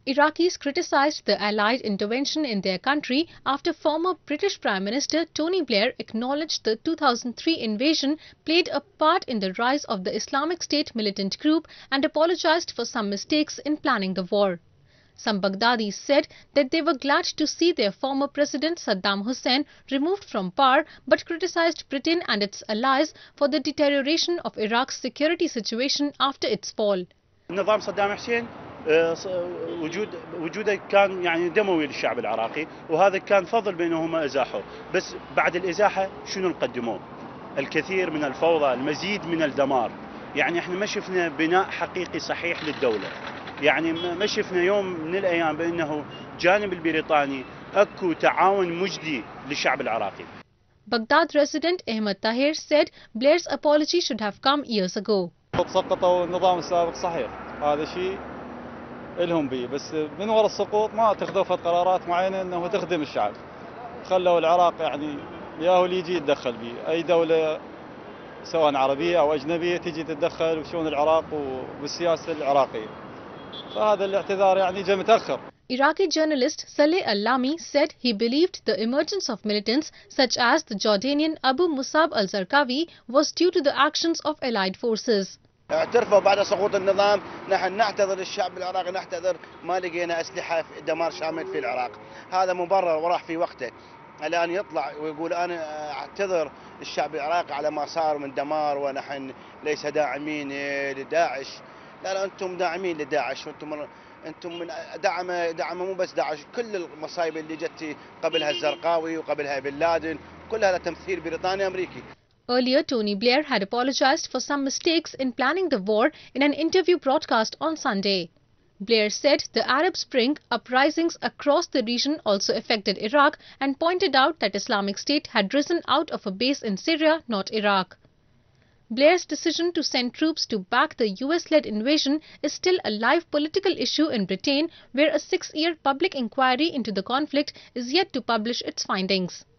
Iraqis criticized the Allied intervention in their country after former British Prime Minister Tony Blair acknowledged the 2003 invasion played a part in the rise of the Islamic State militant group and apologized for some mistakes in planning the war. Some Baghdadis said that they were glad to see their former president Saddam Hussein removed from power, but criticized Britain and its allies for the deterioration of Iraq's security situation after its fall. نظام صدام حسين وجوده كان يعني دموي للشعب العراقي، وهذا كان فضل بأنهم ازاحوه، بس بعد الازاحه شنو قدموه؟ الكثير من الفوضى، المزيد من الدمار، يعني احنا ما شفنا بناء حقيقي صحيح للدوله، يعني ما شفنا يوم من الايام بانه جانب البريطاني اكو تعاون مجدي للشعب العراقي. Baghdad resident Ahmed Tahir said Blair's apology should have come years ago. سقطوا النظام السابق صحيح، هذا شيء لهم به، بس من وراء السقوط ما اتخذوا قرارات معينه انه تخدم الشعب. خلوا العراق يعني ياهو اللي يجي يتدخل به، اي دوله سواء عربيه او اجنبيه تجي تتدخل بشؤون العراق وبالسياسه العراقيه. فهذا الاعتذار يعني جاء متاخر. Iraqi journalist Saleh Al-Lami said he believed the emergence of militants such as the Jordanian Abu Musab al-Zarqawi was due to the actions of allied forces. اعترفوا بعد سقوط النظام، نحن نعتذر للشعب العراقي، نعتذر ما لقينا أسلحة في دمار شامل في العراق، هذا مبرر وراح في وقته. الآن يطلع ويقول أنا أعتذر للشعب العراقي على ما صار من دمار، ونحن ليس داعمين لداعش. لا أنتم داعمين لداعش، أنتم من دعم مو بس داعش، كل المصايب اللي جت قبلها الزرقاوي وقبلها بن لادن كلها تمثيل بريطاني أمريكي. Earlier, Tony Blair had apologized for some mistakes in planning the war in an interview broadcast on Sunday. Blair said the Arab Spring uprisings across the region also affected Iraq and pointed out that Islamic State had risen out of a base in Syria, not Iraq. Blair's decision to send troops to back the US-led invasion is still a live political issue in Britain, where a 6-year public inquiry into the conflict is yet to publish its findings.